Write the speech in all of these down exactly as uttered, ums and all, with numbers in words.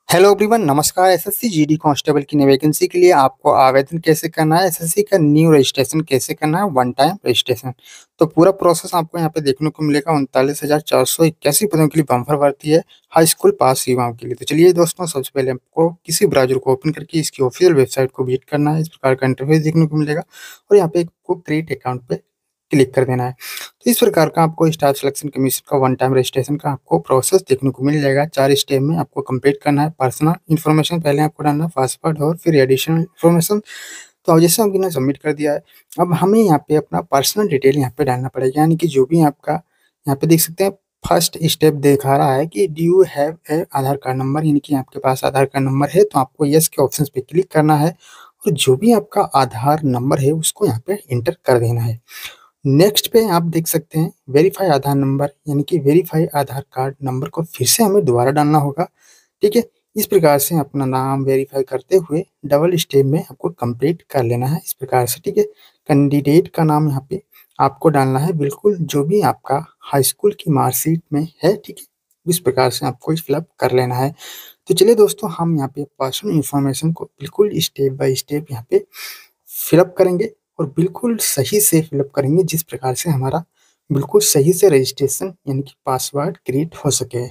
Hello everyone, नमस्कार। SSC GD constable की नई वैकेंसी के लिए आपको आवेदन कैसे करना है, एसएससी का न्यू रजिस्ट्रेशन कैसे करना है, वन टाइम रजिस्ट्रेशन। तो पूरा प्रोसेस आपको यहाँ पे देखने को मिलेगा। उनतालीस हजार चार सौ इक्यासी पदों के लिए बम्पर भर्ती है हाई स्कूल पास युवाओं के लिए। तो चलिए दोस्तों, सबसे पहले आपको किसी ब्राउजर को ओपन करके इसकी ऑफिशियल वेबसाइट को विजिट करना है। इस प्रकार का इंटरफेस देखने को मिलेगा और यहाँ पे आपको क्रिएट अकाउंट पे क्लिक कर देना है। तो इस प्रकार का आपको स्टाफ सिलेक्शन कमीशन का वन टाइम रजिस्ट्रेशन का आपको प्रोसेस देखने को मिल जाएगा। चार स्टेप में आपको कंप्लीट करना है। पर्सनल इन्फॉर्मेशन पहले आपको डालना है, पासवर्ड और फिर एडिशनल इन्फॉर्मेशन। तो अब जैसे हमने सबमिट कर दिया है, अब हमें यहाँ पे अपना पर्सनल डिटेल यहाँ पे डालना पड़ेगा। यानी कि जो भी आपका यहाँ पे देख सकते हैं, फर्स्ट स्टेप दिखा रहा है कि do you have a Aadhaar card number, यानी कि आपके पास आधार कार्ड नंबर है। तो आपको यस के ऑप्शन पे क्लिक करना है और जो भी आपका आधार नंबर है उसको यहाँ पे इंटर कर देना है। नेक्स्ट पे आप देख सकते हैं वेरीफाई आधार नंबर, यानी कि वेरीफाई आधार कार्ड नंबर को फिर से हमें दोबारा डालना होगा। ठीक है, इस प्रकार से अपना नाम वेरीफाई करते हुए डबल स्टेप में आपको कंप्लीट कर लेना है इस प्रकार से। ठीक है, कैंडिडेट का नाम यहाँ पे आपको डालना है, बिल्कुल जो भी आपका हाई स्कूल की मार्कशीट में है। ठीक है, इस प्रकार से आपको फिलअप कर लेना है। तो चलिए दोस्तों, हम यहाँ पे पर्सनल इन्फॉर्मेशन को बिल्कुल स्टेप बाय स्टेप यहाँ पे फिलअप करेंगे और बिल्कुल सही से फिलअप करेंगे, जिस प्रकार से हमारा बिल्कुल सही से रजिस्ट्रेशन यानी कि पासवर्ड क्रिएट हो सके,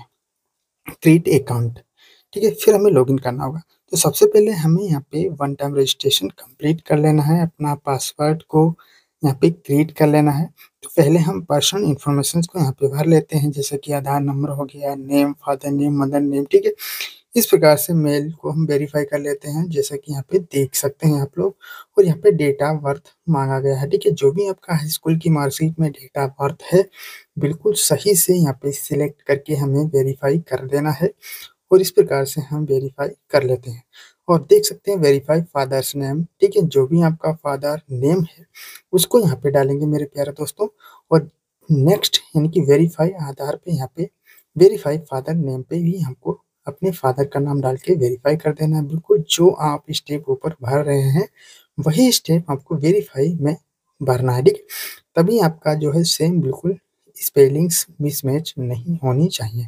क्रिएट अकाउंट। ठीक है, फिर हमें लॉगिन करना होगा। तो सबसे पहले हमें यहाँ पे वन टाइम रजिस्ट्रेशन कंप्लीट कर लेना है, अपना पासवर्ड को यहाँ पे क्रिएट कर लेना है। तो पहले हम पर्सनल इन्फॉर्मेशन को यहाँ पे भर लेते हैं, जैसे कि आधार नंबर हो गया, name, father name, mother name. ठीक है, इस प्रकार से मेल को हम वेरीफाई कर लेते हैं, जैसा कि यहाँ पे देख सकते हैं आप लोग। और यहाँ पे डेट ऑफ बर्थ मांगा गया है। ठीक है, जो भी आपका हाई स्कूल की मार्कशीट में डेट ऑफ बर्थ है, बिल्कुल सही से यहाँ पे सिलेक्ट करके हमें वेरीफाई कर देना है और इस प्रकार से हम वेरीफाई कर लेते हैं। और देख सकते हैं वेरीफाई फादर्स नेम। ठीक है, जो भी आपका फादर नेम है उसको यहाँ पे डालेंगे मेरे प्यारे दोस्तों। और नेक्स्ट यानी कि वेरीफाई आधार पे यहाँ पे वेरीफाई फादर नेम पे भी हमको अपने फादर का नाम डाल के वेरीफाई कर देना है। बिल्कुल जो आप स्टेप ऊपर भर रहे हैं वही स्टेप आपको वेरीफाई में भरना है। ठीक है, तभी आपका जो है सेम बिल्कुल स्पेलिंग्स मिसमैच नहीं होनी चाहिए।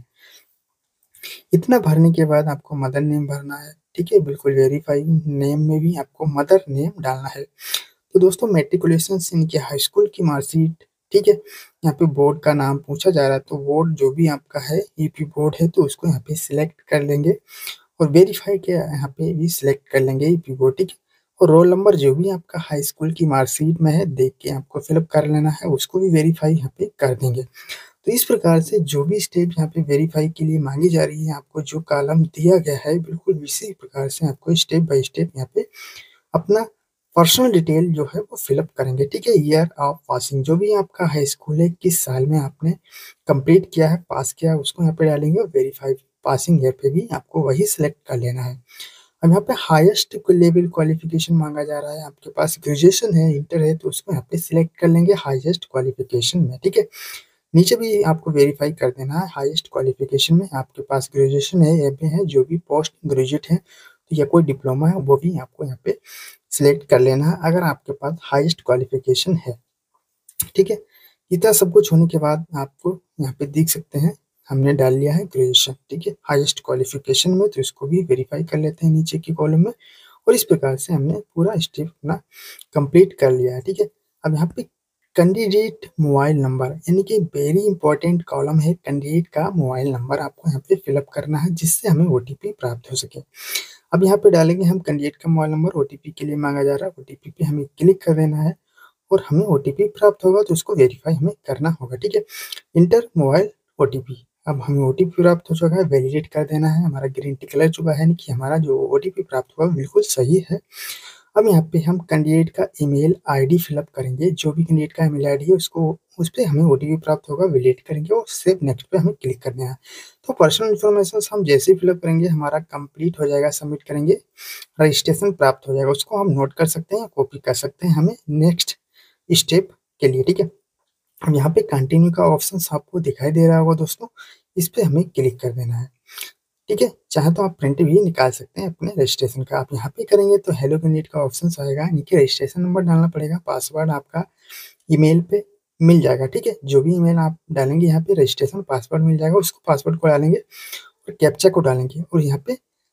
इतना भरने के बाद आपको मदर नेम भरना है। ठीक है, बिल्कुल वेरीफाई नेम में भी आपको मदर नेम डालना है। तो दोस्तों, मेट्रिकुलेशन इनके हाई स्कूल की मार्कशीट। ठीक है, यहाँ पे बोर्ड का नाम पूछा जा रहा है, तो बोर्ड जो भी आपका है यूपी बोर्ड है तो उसको यहाँ पे सिलेक्ट कर लेंगे और वेरीफाई के यहाँ पे भी सिलेक्ट कर लेंगे यूपी बोर्ड। ठीक है, और रोल नंबर जो भी आपका हाई स्कूल की मार्कशीट में है देख के आपको फिलअप कर लेना है, उसको भी वेरीफाई यहाँ पे कर देंगे। तो इस प्रकार से जो भी स्टेप यहाँ पे वेरीफाई के लिए मांगी जा रही है, आपको जो कॉलम दिया गया है बिल्कुल इसी प्रकार से आपको स्टेप बाय स्टेप यहाँ पे अपना पर्सनल डिटेल जो है वो फिलअप करेंगे। ठीक है, ईयर ऑफ पासिंग, जो भी आपका हाई स्कूल है, किस साल में आपने कंप्लीट किया है, पास किया है, उसको यहाँ पे डालेंगे और वेरीफाई पासिंग ईयर पे भी आपको वही सिलेक्ट कर लेना है। अब यहाँ पे हाईएस्ट लेवल क्वालिफिकेशन मांगा जा रहा है, आपके पास ग्रेजुएशन है, इंटर है, तो उसको यहाँ पे सिलेक्ट कर लेंगे हाईएस्ट क्वालिफिकेशन में। ठीक है, नीचे भी आपको वेरीफाई कर देना है हाईएस्ट क्वालिफिकेशन में आपके पास ग्रेजुएशन है, एमए है, जो भी पोस्ट ग्रेजुएट है तो या कोई डिप्लोमा है वो भी आपको यहाँ पे सिलेक्ट कर लेना है अगर आपके पास हाईएस्ट क्वालिफिकेशन है। ठीक है, इतना सब कुछ होने के बाद आपको यहाँ पे देख सकते हैं हमने डाल लिया है ग्रेजुएशन। ठीक है, हाईएस्ट क्वालिफिकेशन में, तो इसको भी वेरीफाई कर लेते हैं नीचे की कॉलम में। और इस प्रकार से हमने पूरा स्टेप अपना कंप्लीट कर लिया है। ठीक है, अब यहाँ पे कैंडिडेट मोबाइल नंबर, यानी कि वेरी इंपॉर्टेंट कॉलम है, कैंडिडेट का मोबाइल नंबर आपको यहाँ पे फिलअप करना है, जिससे हमें ओटीपी प्राप्त हो सके। अब यहाँ पे डालेंगे हम कैंडिडेट का मोबाइल नंबर, ओटीपी के लिए मांगा जा रहा है, ओटीपी पे हमें क्लिक कर देना है और हमें ओटीपी प्राप्त होगा तो उसको वेरीफाई हमें करना होगा। ठीक है, इंटर मोबाइल ओटीपी, अब हमें ओटीपी प्राप्त हो चुका है, वैलिडेट कर देना है। हमारा ग्रीन टिक लग चुका है, यानी कि हमारा जो ओटीपी प्राप्त हुआ बिल्कुल सही है। अब यहाँ पे हम कैंडिडेट का ईमेल आईडी फिलअप करेंगे, जो भी कैंडिडेट का ईमेल आईडी है उसको उस पे हमें ओटीपी प्राप्त होगा, वैलिडेट करेंगे और सेव नेक्स्ट पे हमें क्लिक करना है। तो पर्सनल इन्फॉर्मेशन हम जैसे ही फिलअप करेंगे हमारा कंप्लीट हो जाएगा, सबमिट करेंगे, रजिस्ट्रेशन प्राप्त हो जाएगा। उसको हम नोट कर सकते हैं, कॉपी कर सकते हैं हमें नेक्स्ट स्टेप के लिए। ठीक है, अब यहाँ पे कंटिन्यू का ऑप्शन आपको दिखाई दे रहा होगा दोस्तों, इस पे हमें क्लिक कर देना है। ठीक है, चाहे तो आप प्रिंट भी निकाल सकते हैं अपने रजिस्ट्रेशन का। आप यहाँ पे करेंगे तो हेलो कैंडिडेट का ऑप्शन आएगा, नीचे रजिस्ट्रेशन नंबर डालना पड़ेगा, पासवर्ड आपका ईमेल पे मिल जाएगा। ठीक है, जो भी ईमेल आप डालेंगे यहाँ पे रजिस्ट्रेशन पासवर्ड मिल जाएगा, उसको पासवर्ड को डालेंगे और कैप्चा को डालेंगे और यहाँ पे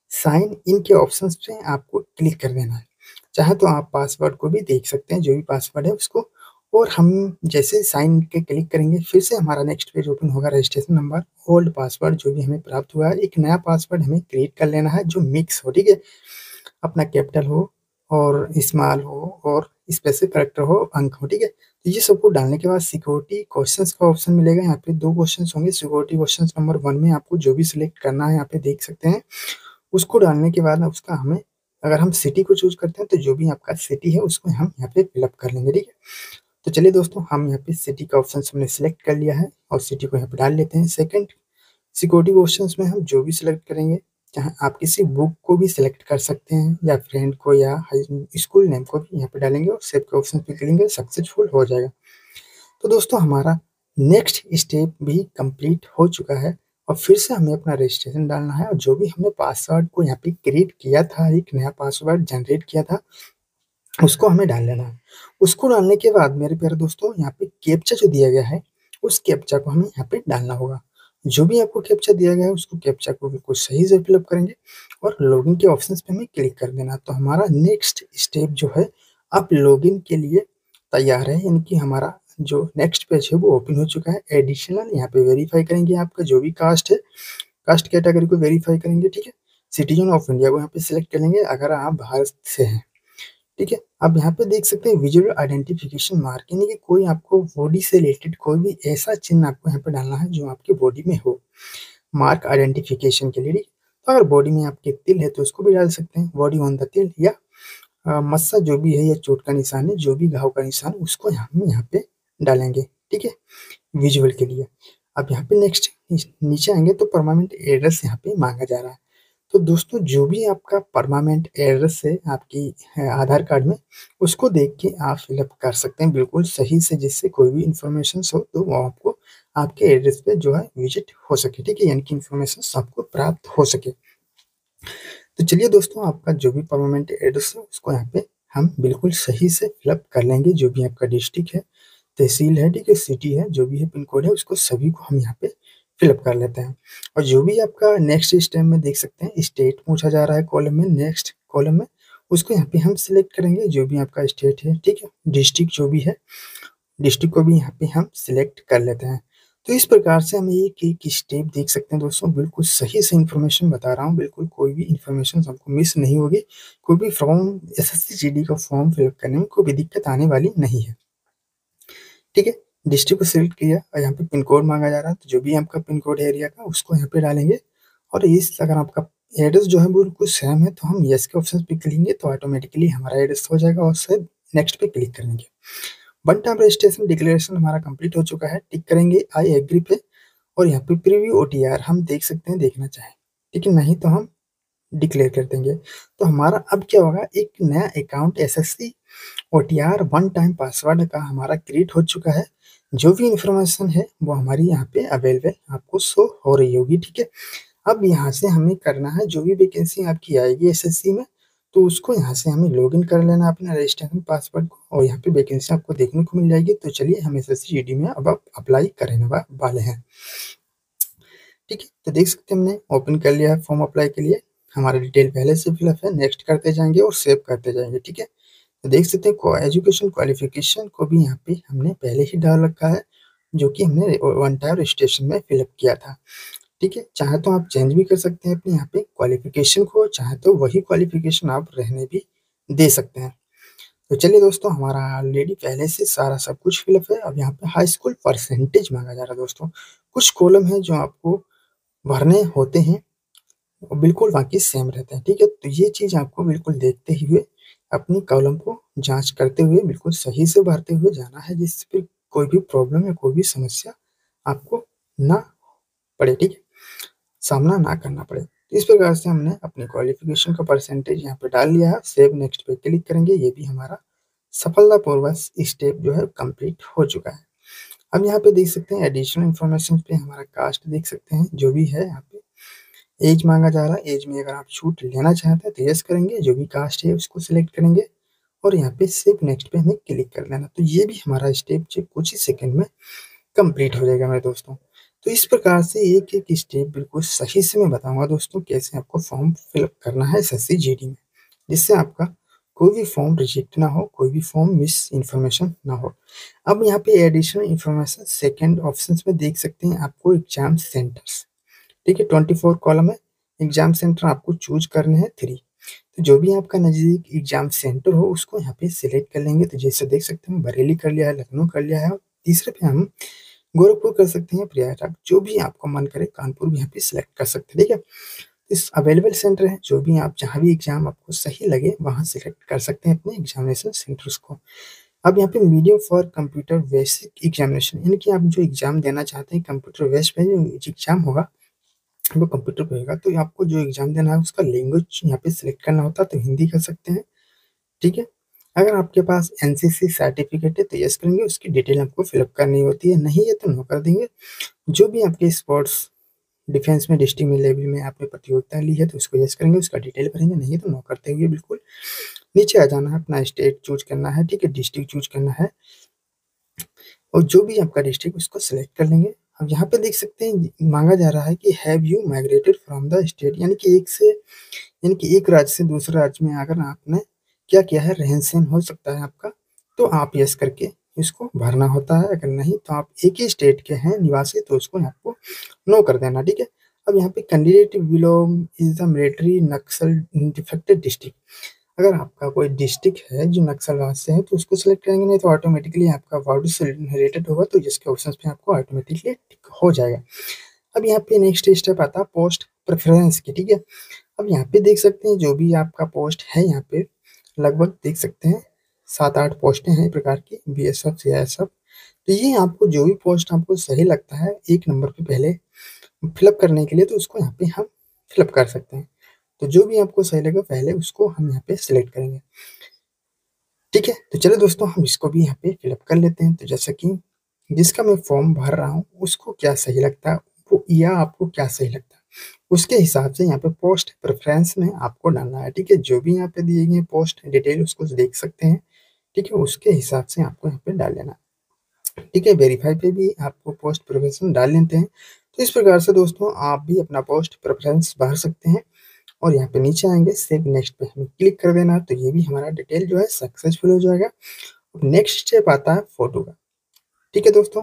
साइन इन के ऑप्शंस पे आपको क्लिक कर देना है। चाहे तो आप पासवर्ड को भी देख सकते हैं, जो भी पासवर्ड है उसको। और हम जैसे साइन के क्लिक करेंगे, फिर से हमारा नेक्स्ट पेज ओपन होगा। रजिस्ट्रेशन नंबर, ओल्ड पासवर्ड जो भी हमें प्राप्त हुआ है, एक नया पासवर्ड हमें क्रिएट कर लेना है जो मिक्स हो, ठीक है। अपना कैपिटल हो और स्मॉल हो और स्पेशल कैरेक्टर हो, अंक हो, ठीक है। तो ये सबको डालने के बाद सिक्योरिटी क्वेश्चंस का ऑप्शन मिलेगा। यहाँ पे दो क्वेश्चंस होंगे। सिक्योरिटी क्वेश्चंस नंबर वन में आपको जो भी सिलेक्ट करना है यहाँ पे देख सकते हैं। उसको डालने के बाद ना उसका हमें, अगर हम सिटी को चूज करते हैं तो जो भी आपका सिटी है उसको हम यहाँ पे फिलअप कर लेंगे, ठीक है। तो चलिए दोस्तों, हम यहाँ पे सिटी का ऑप्शन हमने सिलेक्ट कर लिया है और सिटी को यहाँ पे डाल लेते हैं। सेकंड, सिक्योरिटी क्वेश्चंस में हम जो भी सिलेक्ट करेंगे, चाहे आप किसी बुक को भी सिलेक्ट कर सकते हैं या फ्रेंड को या स्कूल नेम को भी यहाँ पे डालेंगे और सेव के ऑप्शन पे क्लिक सक्सेसफुल हो जाएगा। तो दोस्तों, हमारा नेक्स्ट स्टेप भी कंप्लीट हो चुका है और फिर से हमें अपना रजिस्ट्रेशन डालना है और जो भी हमने पासवर्ड को यहाँ पे क्रिएट किया था, एक नया पासवर्ड जनरेट किया था, उसको हमें डाल लेना है। उसको डालने के बाद मेरे प्यारे दोस्तों, यहाँ पे कैप्चा जो दिया गया है उस कैप्चा को हमें यहाँ पे डालना होगा। जो भी आपको कैप्चा दिया गया है उसको कैप्चा को बिल्कुल सही से फिलअप करेंगे और लॉगिन के ऑप्शंस पे हमें क्लिक कर देना। तो हमारा नेक्स्ट स्टेप जो है अब लॉगिन के लिए तैयार है, यानी कि हमारा जो नेक्स्ट पेज है वो ओपन हो चुका है। एडिशनल यहाँ पे वेरीफाई करेंगे आपका जो भी कास्ट है, कास्ट कैटेगरी को वेरीफाई करेंगे, ठीक है। सिटीजन ऑफ इंडिया को यहाँ पे सिलेक्ट करेंगे अगर आप भारत से हैं, ठीक है। आप यहाँ पे देख सकते हैं विजुअल आइडेंटिफिकेशन मार्क, यानी कि कोई आपको बॉडी से रिलेटेड कोई भी ऐसा चिन्ह आपको यहाँ पे डालना है जो आपकी बॉडी में हो, मार्क आइडेंटिफिकेशन के लिए, ठीक। तो अगर बॉडी में आपके तिल है तो उसको भी डाल सकते हैं, बॉडी ऑन द तिल, या अ, मस्सा जो भी है या चोट का निशान है, जो भी घाव का निशान, उसको हम यहाँ पे डालेंगे, ठीक है, विजुअल के लिए। अब यहाँ पे नेक्स्ट नीचे आएंगे तो परमानेंट एड्रेस यहाँ पे मांगा जा रहा है। तो दोस्तों, जो भी आपका परमानेंट एड्रेस है आपकी है आधार कार्ड में, उसको देख के आप फिलअप कर सकते हैं बिल्कुल सही से, जिससे कोई भी इंफॉर्मेशन हो तो वो आपको आपके एड्रेस पे जो है विजिट हो सके, ठीक है, यानी कि इंफॉर्मेशन सबको प्राप्त हो सके। तो चलिए दोस्तों, आपका जो भी परमानेंट एड्रेस है उसको यहाँ पे हम बिल्कुल सही से फिलअप कर लेंगे। जो भी आपका डिस्ट्रिक्ट है, तहसील है, ठीक है, सिटी है, जो भी है, पिन कोड है, उसको सभी को हम यहाँ पे फिलअप कर लेते हैं। और जो भी आपका नेक्स्ट स्टेप में देख सकते हैं स्टेट पूछा जा रहा है कॉलम में, नेक्स्ट कॉलम में, उसको यहाँ पे हम सिलेक्ट करेंगे जो भी आपका स्टेट है, ठीक है। डिस्ट्रिक्ट जो भी है, डिस्ट्रिक्ट को भी यहाँ पे हम सिलेक्ट कर लेते हैं। तो इस प्रकार से हम एक एक स्टेप देख सकते हैं दोस्तों, बिल्कुल सही से इन्फॉर्मेशन बता रहा हूँ, बिल्कुल कोई भी इन्फॉर्मेशन हमको मिस नहीं होगी, कोई भी फॉर्म एसएससी जीडी का फॉर्म फिलअप करने में कोई भी दिक्कत आने वाली नहीं है, ठीक है। डिस्ट्रिक्ट को सिलेक्ट किया और यहाँ पे पिन कोड मांगा जा रहा है, तो जो भी आपका पिन कोड है एरिया का उसको यहाँ पे डालेंगे। और इस अगर आपका एड्रेस जो है बिल्कुल सेम है तो हम यस के ऑप्शन पे क्लिक तो ऑटोमेटिकली हमारा एड्रेस हो जाएगा और शायद नेक्स्ट पे क्लिक करेंगे। वन टाइम रजिस्ट्रेशन डिक्लेरेशन हमारा कंप्लीट हो चुका है, टिक करेंगे आई एग्री पे। और यहाँ पे प्रीव्यू ओटीआर हम देख सकते हैं, देखना चाहें, ठीक है, नहीं तो हम डिक्लेयर कर देंगे। तो हमारा अब क्या होगा, एक नया account SSC OTR one time password का हमारा क्रिएट हो चुका है। जो भी इंफॉर्मेशन है वो हमारी यहाँ पे अवेलेबल आपको शो हो रही होगी, ठीक है। अब यहाँ से हमें करना है, जो भी वैकेंसी आपकी आएगी एसएससी में, तो उसको यहाँ से हमें लॉगिन कर लेना है अपना रजिस्ट्रेशन पासवर्ड को और यहाँ पे वैकेंसी आपको देखने को मिल जाएगी। तो चलिए हम एसएससी जीडी में अब आप अप्लाई करने वाले हैं, ठीक है। तो देख सकते हैं हमने ओपन कर लिया है फॉर्म अप्लाई के लिए, हमारा डिटेल पहले से फिलअप है, नेक्स्ट करते जाएंगे और सेव करते जाएंगे, ठीक है। तो देख सकते हैं एजुकेशन क्वालिफिकेशन को भी यहाँ पे हमने पहले ही डाल रखा है, जो कि हमने वन टाइम रजिस्ट्रेशन में फिलअप किया था, ठीक है। चाहे तो आप चेंज भी कर सकते हैं अपने यहाँ पे क्वालिफिकेशन को, चाहे तो वही क्वालिफिकेशन आप रहने भी दे सकते हैं। तो चलिए दोस्तों, हमारा ऑलरेडी पहले से सारा सब कुछ फिलअप है। अब यहाँ पे हाई स्कूल परसेंटेज मांगा जा रहा है दोस्तों। कुछ कॉलम है जो आपको भरने होते हैं और बिल्कुल बाकी सेम रहते हैं, ठीक है। तो ये चीज़ आपको बिल्कुल देखते हुए अपनी कॉलम को जांच करते हुए बिल्कुल सही से भरते हुए जाना है, जिससे कोई भी प्रॉब्लम या कोई भी समस्या आपको ना पड़े, ठीक है, सामना ना करना पड़े। तो इस प्रकार से हमने अपने क्वालिफिकेशन का परसेंटेज यहाँ पे डाल लिया है। सेव नेक्स्ट पे क्लिक करेंगे, ये भी हमारा सफलतापूर्वक स्टेप जो है कंप्लीट हो चुका है। अब यहाँ पे देख सकते हैं एडिशनल इन्फॉर्मेशन पे हमारा कास्ट देख सकते हैं, जो भी है यहाँ पे एज मांगा जा रहा है। एज में अगर आप छूट लेना चाहते हैं तो यस करेंगे, जो भी कास्ट है उसको सिलेक्ट करेंगे और यहाँ पे सेव नेक्स्ट पे हमें क्लिक कर लेना। तो ये भी हमारा स्टेप जो कुछ ही सेकंड में कंप्लीट हो जाएगा मेरे दोस्तों। तो इस प्रकार से एक-एक स्टेप बिल्कुल सही से मैं बताऊँगा दोस्तों कैसे आपको फॉर्म फिल करना है एसएससी जीडी में, जिससे आपका कोई भी फॉर्म रिजेक्ट ना हो, कोई भी फॉर्म मिस इन्फॉर्मेशन ना हो। अब यहाँ पे एडिशनल इन्फॉर्मेशन सेकंड ऑप्शंस में देख सकते हैं आपको एग्ज़ाम सेंटर्स, ठीक है? चौबीस कॉलम है, एग्ज़ाम सेंटर आपको चूज़ करने हैं थ्री। तो जो भी आपका नज़दीक एग्ज़ाम सेंटर हो उसको यहाँ पे सिलेक्ट कर लेंगे। तो जैसे देख सकते हैं बरेली कर लिया है, लखनऊ कर लिया है और तीसरे पे हम गोरखपुर कर सकते हैं, प्रयागराज जो भी आपका मन करे, कानपुर भी यहाँ पे सिलेक्ट कर सकते हैं, ठीक है? इस अवेलेबल सेंटर है, जो भी आप जहाँ भी एग्ज़ाम आपको सही लगे वहाँ सिलेक्ट कर सकते हैं अपने एग्ज़ामिनेशन सेंटर्स को। अब यहाँ पे medium for computer basic examination यानी कि आप जो एग्ज़ाम देना चाहते हैं कंप्यूटर बेस पे जो एग्ज़ाम होगा, वो कंप्यूटर पे होगा, तो आपको जो एग्ज़ाम देना है उसका लैंग्वेज यहाँ पे सिलेक्ट करना होता है, तो हिंदी कर सकते हैं, ठीक है? अगर आपके पास एनसीसी सर्टिफ़िकेट है तो येस करेंगे, उसकी डिटेल आपको फिल अप करनी होती है, नहीं है तो नो कर देंगे। जो भी आपके स्पोर्ट्स डिफेंस में डिस्ट्रिक्ट में लेवल में आपने प्रतियोगिता ली है तो उसको येस करेंगे, उसका डिटेल भरेंगे, नहीं है तो नो करते हुए बिल्कुल नीचे आ जाना है, अपना स्टेट चूज़ करना है, ठीक है? डिस्ट्रिक्ट चूज़ करना है और जो भी आपका डिस्ट्रिक्ट उसको सिलेक्ट कर लेंगे। अब यहाँ पे देख सकते हैं माँगा जा रहा है कि have you migrated from the state यानी कि एक से यानी कि एक राज्य से दूसरे राज्य में अगर आपने क्या किया है, रहन-सहन हो सकता है आपका, तो आप येस करके इसको भरना होता है, अगर नहीं तो आप एक ही स्टेट के हैं निवासी तो उसको आपको नो कर देना, ठीक है? अब यहाँ पे candidate belong is the military Naxal defected district अगर आपका कोई डिस्ट्रिक्ट है जो नक्सलवाद से है तो उसको सिलेक्ट करेंगे, नहीं तो ऑटोमेटिकली आपका वार्ड से रिलेटेड होगा तो जिसके ऑप्शंस पे आपको ऑटोमेटिकली टिक हो जाएगा। अब यहाँ पे नेक्स्ट स्टेप आता है पोस्ट प्रेफ़रेंस की, ठीक है? अब यहाँ पे देख सकते हैं जो भी आपका पोस्ट है यहाँ पे लगभग देख सकते हैं सात आठ पोस्टें हैं एक प्रकार की बीएसएफ, सीआईएसएफ। तो ये आपको जो भी पोस्ट आपको सही लगता है एक नंबर पे पहले फिलअप करने के लिए तो उसको यहाँ पे हम फिलअप कर सकते हैं। तो जो भी आपको सही लगे पहले उसको हम यहाँ पे सिलेक्ट करेंगे। ठीक है? तो चलिए दोस्तों हम इसको भी यहाँ पे फिलअप कर लेते हैं। तो जैसा कि जिसका मैं फॉर्म भर रहा हूँ उसको क्या सही लगता है वो या आपको क्या सही लगता है, उसके हिसाब से यहाँ पे पोस्ट प्रेफ़रेंस में आपको डालना है, ठीक है? जो भी यहाँ पे दिए गए पोस्ट डिटेल उसको देख सकते हैं, ठीक है? उसके हिसाब से आपको यहाँ पे डाल लेना है, ठीक है? वेरीफ़ाई पे भी आपको पोस्ट प्रेफ़रेंस में डाल लेते हैं। तो इस प्रकार से दोस्तों आप भी अपना पोस्ट प्रेफ़रेंस भर सकते हैं और यहाँ पे नीचे आएँगे सेव नेक्स्ट पे हमें क्लिक कर देना है, तो ये भी हमारा डिटेल जो है सक्सेसफुल हो जाएगा। अब नेक्स्ट स्टेप आता है फ़ोटो का, ठीक है दोस्तों?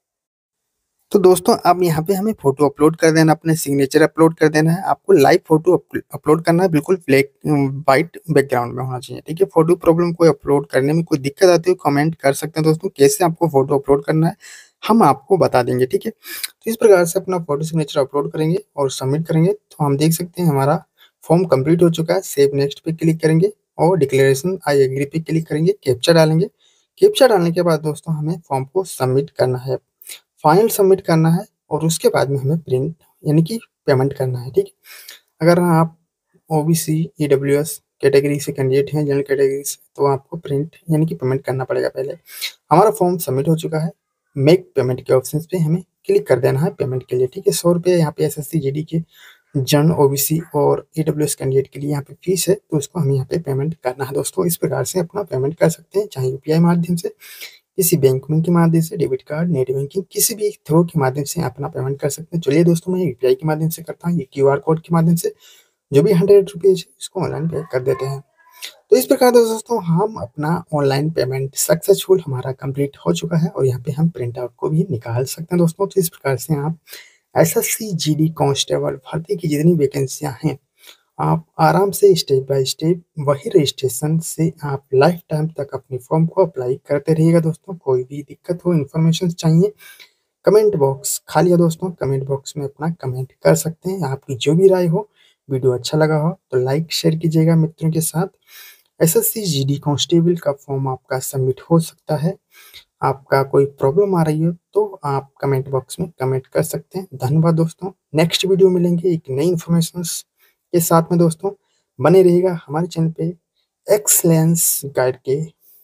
तो दोस्तों अब यहाँ पे हमें फ़ोटो अपलोड कर देना, अपने सिग्नेचर अपलोड कर देना है। आपको लाइव फ़ोटो अप अपलोड करना है, बिल्कुल ब्लैक उम, व्हाइट बैकग्राउंड में होना चाहिए, ठीक है? फ़ोटो प्रॉब्लम कोई अपलोड करने में कोई दिक्कत आती है, कमेंट कर सकते हैं दोस्तों, कैसे आपको फ़ोटो अपलोड करना है, हम आपको बता देंगे, ठीक है? तो इस प्रकार से अपना फ़ोटो सिग्नेचर अपलोड करेंगे और सबमिट करेंगे, तो हम देख सकते हैं हमारा फॉर्म कंप्लीट हो चुका है। सेव नेक्स्ट पे क्लिक करेंगे और डिक्लेरेशन आई एग्री पे क्लिक करेंगे, कैप्चा डालेंगे। कैप्चा डालने के बाद दोस्तों हमें फॉर्म को सबमिट करना है। फाइनल सबमिट करना है और उसके बाद में हमें प्रिंट यानी कि पेमेंट करना है, ठीक है? अगर आप ओबीसी, ईडब्ल्यूएस कैटेगरी से कैंडिडेट हैं, जनरल कैटेगरी से, तो आपको प्रिंट यानी कि पेमेंट करना पड़ेगा पहले। हमारा फॉर्म सबमिट हो चुका है, मेक पेमेंट के ऑप्शंस पे हमें क्लिक कर देना है पेमेंट के लिए, ठीक है? ₹सौ रुपए यहाँ पे एसएससी जीडी के जनरल, ओबीसी और ईडब्ल्यूएस कैंडिडेट के लिए यहाँ पे फीस है, तो उसको हमें यहाँ पे पेमेंट करना है दोस्तों। इस प्रकार से अपना पेमेंट कर सकते हैं, चाहे यूपीआई माध्यम से, किसी बैंक के माध्यम से, डेबिट कार्ड, नेट बैंकिंग किसी भी थ्रू के माध्यम से अपना पेमेंट कर सकते हैं। चलिए दोस्तों मैं यूपीआई के माध्यम से करता हूँ, ये क्यूआर कोड के माध्यम से जो भी हंड्रेड रुपीज़ इसको ऑनलाइन पे कर देते हैं। तो इस प्रकार से दोस्तों हम अपना ऑनलाइन पेमेंट सक्सेसफुल हमारा कंप्लीट हो चुका है और यहाँ पे हम प्रिंट आउट को भी निकाल सकते हैं दोस्तों। तो इस प्रकार से आप एसएससी जीडी कांस्टेबल भर्ती की जितनी वैकेंसियाँ हैं, आप आराम से स्टेप बाय स्टेप वही रजिस्ट्रेशन से आप लाइफ टाइम तक अपनी फॉर्म को अप्लाई करते रहिएगा दोस्तों। कोई भी दिक्कत हो, इन्फॉर्मेशन चाहिए, कमेंट बॉक्स खाली है दोस्तों, कमेंट बॉक्स में अपना कमेंट कर सकते हैं। आपकी जो भी राय हो, वीडियो अच्छा लगा हो तो लाइक शेयर कीजिएगा मित्रों के साथ। एसएससी जीडी कांस्टेबल का फॉर्म आपका सबमिट हो सकता है। आपका कोई प्रॉब्लम आ रही हो तो आप कमेंट बॉक्स में कमेंट कर सकते हैं। धन्यवाद दोस्तों। नेक्स्ट वीडियो मिलेंगे एक नई इन्फॉर्मेशंस के साथ में दोस्तों। बने रहिएगा हमारे चैनल पे एक्सीलेंस गाइड के।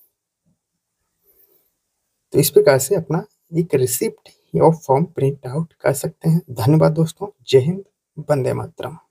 तो इस प्रकार से अपना एक रिसिप्ट या फॉर्म प्रिंट आउट कर सकते हैं। धन्यवाद दोस्तों। जय हिंद, वंदे मातरम।